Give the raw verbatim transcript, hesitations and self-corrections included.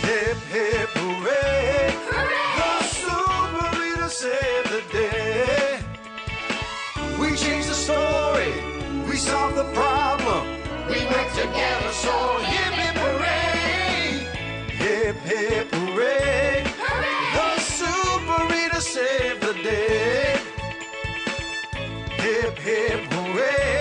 Hip, hip, hooray! Hooray! The super reader saved the day. We changed the story. We solved the problem. We work together, so hip, hip, hooray! Hip, hip, hooray! Hooray! The super reader saved the day. Hip, hip, hooray!